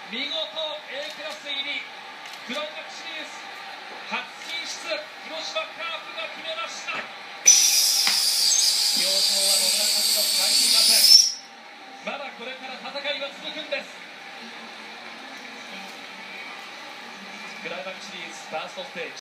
見事 A クラス入り、クライマックスシリーズ初進出、広島カープが決めました。表情は野村監督変えていません。まだこれから戦いは続くんです。クライマックスシリーズファーストステージ